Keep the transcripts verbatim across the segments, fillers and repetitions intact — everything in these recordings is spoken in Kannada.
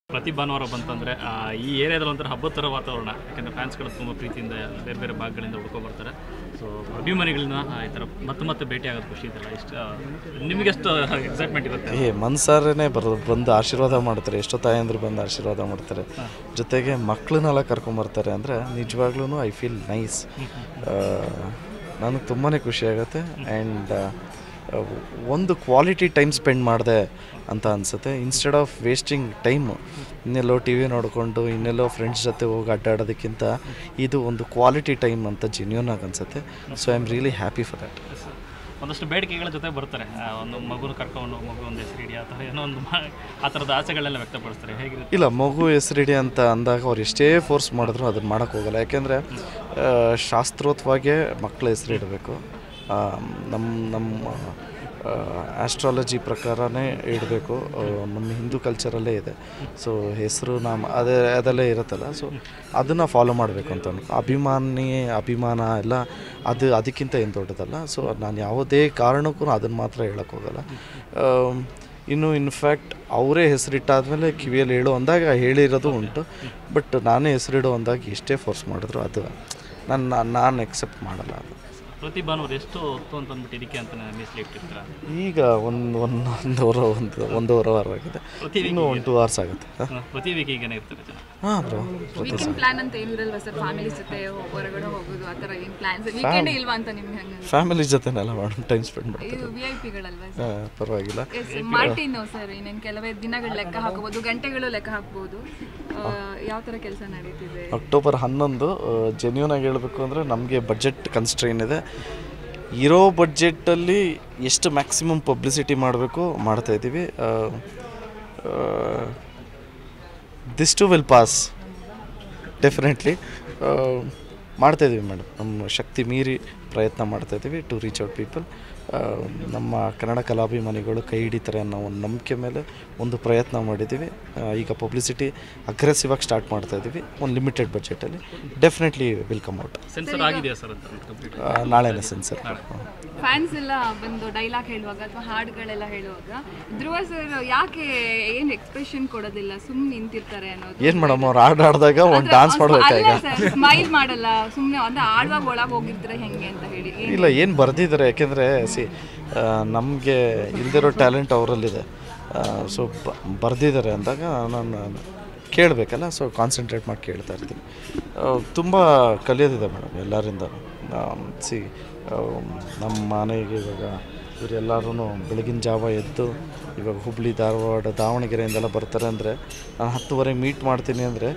ಪ್ರತಿ ಭಾನುವಾರ ಬಂತಂದರೆ ಈ ಏರಿಯಾದಲ್ಲಿ ಒಂಥರ ಹಬ್ಬದ ಥರ ವಾತಾವರಣ. ಯಾಕಂದರೆ ಫ್ಯಾನ್ಸ್ಗಳು ತುಂಬ ಪ್ರೀತಿಯಿಂದ ಬೇರೆ ಬೇರೆ ಭಾಗಗಳಿಂದ ಹುಡ್ಕೊ ಬರ್ತಾರೆ. ಸೊ ಅಭಿಮಾನಿಗಳನ್ನ ಈ ಥರ ಮತ್ತೆ ಮತ್ತೆ ಭೇಟಿ ಆಗೋದು ಖುಷಿ ಇದೆಲ್ಲ. ಇಷ್ಟು ನಿಮಗೆಷ್ಟು ಎಕ್ಸೈಟ್ಮೆಂಟ್ ಇರುತ್ತೆ? ಏ ಮನ್ಸಾರೇ ಬರೋ ಬಂದು ಆಶೀರ್ವಾದ ಮಾಡ್ತಾರೆ. ಎಷ್ಟೋ ತಾಯಂದ್ರು ಬಂದು ಆಶೀರ್ವಾದ ಮಾಡ್ತಾರೆ. ಜೊತೆಗೆ ಮಕ್ಕಳನ್ನೆಲ್ಲ ಕರ್ಕೊಂಬರ್ತಾರೆ. ಅಂದರೆ ನಿಜವಾಗ್ಲೂ ಐ ಫೀಲ್ ನೈಸ್. ನನಗೆ ತುಂಬಾ ಖುಷಿ ಆಗುತ್ತೆ. ಆ್ಯಂಡ್ ಒಂದು ಕ್ವಾಲಿಟಿ ಟೈಮ್ ಸ್ಪೆಂಡ್ ಮಾಡಿದೆ ಅಂತ ಅನಿಸುತ್ತೆ. ಇನ್ಸ್ಟೆಡ್ ಆಫ್ ವೇಸ್ಟಿಂಗ್ ಟೈಮು ಇನ್ನೆಲ್ಲೋ ಟಿ ವಿ ನೋಡಿಕೊಂಡು ಇನ್ನೆಲ್ಲೋ ಫ್ರೆಂಡ್ಸ್ ಜೊತೆ ಹೋಗಿ ಅಡ್ಡಾಡೋದಕ್ಕಿಂತ ಇದು ಒಂದು ಕ್ವಾಲಿಟಿ ಟೈಮ್ ಅಂತ ಜೆನ್ಯೂನ್ ಆಗಿ ಅನಿಸುತ್ತೆ. So I am really happy for that. ಒಂದಷ್ಟು ಬೇಡಿಕೆಗಳ ಜೊತೆ ಬರ್ತಾರೆ. ಒಂದು ಮಗುನ ಕರ್ಕೊಂಡು ಮಗು ಒಂದು ಹೆಸರಿಡಿ ಆ ಥರ ಏನೋ ಒಂದು ಆ ಥರದ ಆಸೆಗಳೆಲ್ಲ ವ್ಯಕ್ತಪಡಿಸ್ತಾರೆ. ಹೇಗಿರುತ್ತೆ? ಇಲ್ಲ, ಮಗು ಹೆಸರಿಡಿ ಅಂತ ಅಂದಾಗ ಅವ್ರು ಎಷ್ಟೇ ಫೋರ್ಸ್ ಮಾಡಿದ್ರು ಅದನ್ನು ಮಾಡೋಕ್ಕೆ ಹೋಗಲ್ಲ. ಯಾಕೆಂದರೆ ಶಾಸ್ತ್ರೋತ್ವಾಗೆ ಮಕ್ಕಳ ಹೆಸರಿಡಬೇಕು. ನಮ್ಮ ನಮ್ಮ ಆಸ್ಟ್ರಾಲಜಿ ಪ್ರಕಾರನೇ ಇಡಬೇಕು. ನಮ್ಮ ಹಿಂದೂ ಕಲ್ಚರಲ್ಲೇ ಇದೆ. ಸೊ ಹೆಸರು ನಾಮ ಅದೇ ಅದೆಲ್ಲೇ ಇರುತ್ತಲ್ಲ. ಸೊ ಅದನ್ನು ಫಾಲೋ ಮಾಡಬೇಕು ಅಂತ ಅನ್ಕೊ ಅಭಿಮಾನಿ ಅಭಿಮಾನ ಎಲ್ಲ ಅದು ಅದಕ್ಕಿಂತ ಏನು ದೊಡ್ಡದಲ್ಲ. ಸೊ ನಾನು ಯಾವುದೇ ಕಾರಣಕ್ಕೂ ಅದನ್ನು ಮಾತ್ರ ಹೇಳೋಕ್ಕೋಗಲ್ಲ. ಇನ್ನು ಇನ್ಫ್ಯಾಕ್ಟ್ ಅವರೇ ಹೆಸರಿಟ್ಟಾದಮೇಲೆ ಕಿವಿಯಲ್ಲಿ ಹೇಳೋ ಅಂದಾಗ ಹೇಳಿರೋದು ಉಂಟು. ಬಟ್ ನಾನೇ ಹೆಸರಿಡೋ ಅಂದಾಗ ಎಷ್ಟೇ ಫೋರ್ಸ್ ಮಾಡಿದ್ರು ಅದು ನನ್ನ ನಾನು ಎಕ್ಸೆಪ್ಟ್ ಮಾಡಲ್ಲ. ಅದು ಪ್ರತಿ ಭಾನುವಾರ ಎಷ್ಟು ಹೊತ್ತು ಅಂತ ಅಂದ್ಬಿಟ್ಟು ಇದಕ್ಕೆ ಅಂತ ಮೀಸಲಿಟ್ಟಿರ್ತೀರ? ಈಗ ಒಂದು ಒಂದು ಒಂದೂವರೆ ಒಂದು ಒಂದೂವರೆ ವಾರ ಆಗಿದೆ. ಇನ್ನು ಒಂದು ಟೂ ಅವರ್ಸ್ ಆಗುತ್ತೆ. ಪ್ರತಿ ವೀಕ್ ಈಗೇನೆ ಇರ್ತಾರೆ ಜನ? ಹಾಂ ಬ್ರೋ. ವೀಕೆಂಡ್ ಪ್ಲಾನ್ ಅಂತ ಏನಿರಲ್ವಾ ಸರ್? ಫ್ಯಾಮಿಲಿ ಜೊತೆ ಹೊರಗಡೆ ಹೋಗೋದು ಆ ಥರ ಏನು ಪ್ಲಾನ್ಸ್ ವೀಕೆಂಡ್ ಇಲ್ವಾ ಅಂತ ನಿಮ್ಗೆ? ಹಂಗೆ ಫ್ಯಾಮಿಲಿ ಜೊತೆನೆಲ್ಲ ಮಾಡೋಣ, ಟೈಮ್ ಸ್ಪೆಂಡ್ ಮಾಡ್ತೀವಿ. ಇದು ವಿ ಐ ಪಿಗಳಲ್ವಾ ಹಾಂ, ಪರವಾಗಿಲ್ಲ. ಮಾರ್ಟಿನ್ ಸರ್ ಇನ್ನೇನು ಕೆಲವೇ ದಿನಗಳು ಲೆಕ್ಕ ಹಾಕಬಹುದು, ಗಂಟೆಗಳು ಲೆಕ್ಕ ಹಾಕ್ಬೋದು. ಯಾವ ಥರ ಕೆಲಸ ನಡೀತಿದೆ? ಅಕ್ಟೋಬರ್ ಹನ್ನೊಂದು ಜೆನ್ಯೂನ್ ಆಗಿ ಹೇಳಬೇಕು ಅಂದರೆ ನಮಗೆ ಬಡ್ಜೆಟ್ ಕನ್ಸ್ಟ್ರೈನ್ ಇದೆ. ಇರೋ ಬಡ್ಜೆಟಲ್ಲಿ ಎಷ್ಟು ಮ್ಯಾಕ್ಸಿಮಮ್ ಪಬ್ಲಿಸಿಟಿ ಮಾಡಬೇಕು ಮಾಡ್ತಾಯಿದ್ದೀವಿ. This too will pass definitely. ಮಾಡ್ತಾಯಿದ್ದೀವಿ ಮೇಡಮ್. ನಮ್ಮ ಶಕ್ತಿ ಮೀರಿ ಪ್ರಯತ್ನ ಮಾಡ್ತಾಯಿದ್ದೀವಿ ಟು ರೀಚ್ ಔಟ್ ಪೀಪಲ್. ನಮ್ಮ ಕನ್ನಡ ಕಲಾಭಿಮಾನಿಗಳು ಕೈ ಹಿಡಿತಾರೆ ಅನ್ನೋ ಒಂದು ನಂಬಿಕೆ ಮೇಲೆ ಒಂದು ಪ್ರಯತ್ನ ಮಾಡಿದ್ದೀವಿ. ಈಗ ಪಬ್ಲಿಸಿಟಿ ಅಗ್ರೆಸಿವ್ ಆಗಿ ಸ್ಟಾರ್ಟ್ ಮಾಡ್ತಾಯಿದ್ದೀವಿ ಒಂದು ಲಿಮಿಟೆಡ್ ಬಜೆಟಲ್ಲಿ. Definitely will come out. Censor ಆಗಿದೆಯಾ ಸರ್ ಅಂತ? ನಾಳೆನೇ ಸೆನ್ಸರ್. ಫ್ಯಾನ್ಸ್ ಎಲ್ಲ ಬಂದು ಡೈಲಾಗ್ ಹೇಳುವಾಗ ಅಥವಾ ಹಾಡುಗಳೆಲ್ಲ ಹೇಳುವಾಗ ಧ್ರುವ ಸರ್ ಯಾಕೆ ಏನು ಎಕ್ಸ್ಪ್ರೆಷನ್ ಕೊಡೋದಿಲ್ಲ, ಸುಮ್ಮನೆ ನಿಂತಿರ್ತಾರೆ ಅನ್ನೋದು? ಏನು ಮೇಡಮ್, ಅವ್ರು ಹಾಡು ಆಡಿದಾಗ ಒಂದು ಡಾನ್ಸ್ ಮಾಡಬೇಕಾಗ ಸ್ಮೈಲ್ ಮಾಡಲ್ಲ, ಸುಮ್ಮನೆ ಅಂದ್ರೆ ಆಡುವಾಗ ಒಳಗೆ ಹೋಗಿರ್ತಾರೆ ಹೆಂಗೆ ಅಂತ ಹೇಳಿ? ಇಲ್ಲ, ಏನು ಬರ್ದಿದ್ದಾರೆ. ಯಾಕೆಂದರೆ ಸಿ ನಮಗೆ ಇಲ್ದಿರೋ ಟ್ಯಾಲೆಂಟ್ ಅವರಲ್ಲಿದೆ. ಸೊ ಬರ್ದಿದ್ದಾರೆ ಅಂದಾಗ ನಾನು ಕೇಳಬೇಕಲ್ಲ. ಸೊ ಕಾನ್ಸಂಟ್ರೇಟ್ ಮಾಡಿ ಕೇಳ್ತಾ ಇರ್ತೀನಿ. ತುಂಬ ಕಲಿಯೋದಿದೆ ಮೇಡಮ್ ಎಲ್ಲರಿಂದ. ಸಿ ನಮ್ಮ ಮನೆಗೆ ಇವಾಗ ಇವರೆಲ್ಲರೂ ಬೆಳಗಿನ ಜಾವ ಎದ್ದು ಇವಾಗ ಹುಬ್ಬಳ್ಳಿ ಧಾರವಾಡ ದಾವಣಗೆರೆಯಿಂದೆಲ್ಲ ಬರ್ತಾರೆ. ಅಂದರೆ ನಾನು ಹತ್ತುವರೆಗೆ ಮೀಟ್ ಮಾಡ್ತೀನಿ ಅಂದರೆ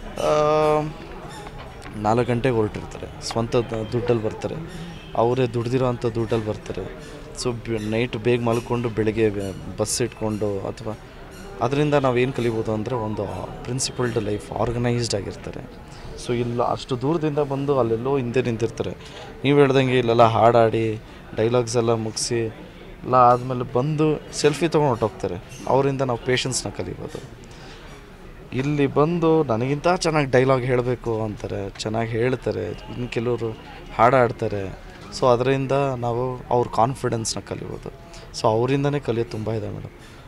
ನಾಲ್ಕು ಗಂಟೆಗೆ ಹೊರಟಿರ್ತಾರೆ. ಸ್ವಂತ ದುಡ್ಡಲ್ಲಿ ಬರ್ತಾರೆ. ಅವರೇ ದುಡ್ದಿರೋ ಅಂಥ ದುಡ್ಡಲ್ಲಿ ಬರ್ತಾರೆ. ಸೊ ನೈಟ್ ಬೇಗ ಮಲ್ಕೊಂಡು ಬೆಳಗ್ಗೆ ಬಸ್ ಇಟ್ಕೊಂಡು ಅಥವಾ ಅದರಿಂದ ನಾವೇನು ಕಲಿಬೋದು ಅಂದರೆ ಒಂದು ಪ್ರಿನ್ಸಿಪಲ್ಡ್ ಲೈಫ್, ಆರ್ಗನೈಸ್ಡ್ ಆಗಿರ್ತಾರೆ. ಸೊ ಇಲ್ಲ ಅಷ್ಟು ದೂರದಿಂದ ಬಂದು ಅಲ್ಲೆಲ್ಲೋ ಹಿಂದೆ ನಿಂತಿರ್ತಾರೆ. ನೀವು ಹೇಳ್ದಂಗೆ ಇಲ್ಲೆಲ್ಲ ಹಾಡಾಡಿ ಡೈಲಾಗ್ಸ್ ಎಲ್ಲ ಮುಗಿಸಿ ಎಲ್ಲ ಆದಮೇಲೆ ಬಂದು ಸೆಲ್ಫಿ ತೊಗೊಂಡು ಹೊರಟೋಗ್ತಾರೆ. ಅವರಿಂದ ನಾವು ಪೇಷನ್ಸ್ನ ಕಲಿಬೋದು. ಇಲ್ಲಿ ಬಂದು ನನಗಿಂತ ಚೆನ್ನಾಗಿ ಡೈಲಾಗ್ ಹೇಳಬೇಕು ಅಂತಾರೆ, ಚೆನ್ನಾಗಿ ಹೇಳ್ತಾರೆ. ಇನ್ನು ಕೆಲವರು ಹಾಡಾಡ್ತಾರೆ. ಸೊ ಅದರಿಂದ ನಾವು ಅವ್ರ ಕಾನ್ಫಿಡೆನ್ಸ್ನ ಕಲಿಬೋದು. ಸೊ ಅವರಿಂದನೇ ಕಲಿಯೋದು ತುಂಬ ಇದೆ ಮೇಡಮ್.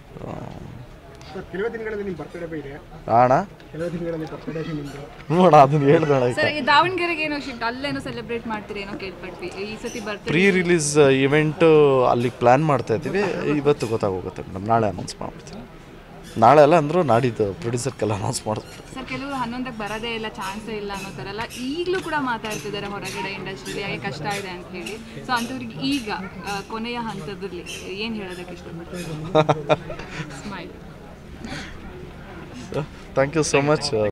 ಅಣ್ಣ ನೋಡ ಅದನ್ನ ಹೇಳ್ಬೇಡ. ದಾವಣಗೆರೆಗೆ ಏನೋ ಶಿಫ್ಟ್ ಅಲ್ಲೇನೋ ಸೆಲೆಬ್ರೇಟ್ ಮಾಡ್ತೀರಿ ಏನೋ ಕೇಳ್ಪಟ್ವಿ. ಈ ಸತಿ ಬರ್ತೀವಿ. ಪ್ರೀ ರಿಲೀಸ್ ಇವೆಂಟು ಅಲ್ಲಿಗೆ ಪ್ಲ್ಯಾನ್ ಮಾಡ್ತಾ ಇದ್ದೀವಿ. ಇವತ್ತು ಗೊತ್ತಾಗೋಗುತ್ತೆ ಮೇಡಮ್. ನಾಳೆ ಅನೌನ್ಸ್ ಮಾಡ್ಬಿಡ್ತೀನಿ. ನಾಳೆ ಅಲ್ಲ ಅಂದರೂ ನಾಡಿದ್ದು ಪ್ರೊಡ್ಯೂಸರ್ಗೆಲ್ಲ ಅನೌನ್ಸ್ ಮಾಡಿಸ್ಬಿಡ್ತೀವಿ. ಸರ್ ಕೆಲವರು ಹನ್ನೊಂದಕ್ಕೆ ಬರೋದೇ ಇಲ್ಲ, ಚಾನ್ಸೇ ಇಲ್ಲ ಅನ್ನೋ ಥರ ಎಲ್ಲ ಈಗಲೂ ಕೂಡ ಮಾತಾಡ್ತಿದ್ದಾರೆ ಹೊರಗಡೆ ಇಂಡಸ್ಟ್ರಿಯಲ್ಲಿ ಯಾಕೆ ಕಷ್ಟ ಇದೆ ಅಂತ ಹೇಳಿ. ಸೊ ಅಂಥವ್ರಿಗೆ ಈಗ ಕೊನೆಯ ಹಂತದಲ್ಲಿ ಏನು ಹೇಳೋದಕ್ಕೆ ಇಷ್ಟಪಡ್ತಾರೆ? Smile. Thank you so much.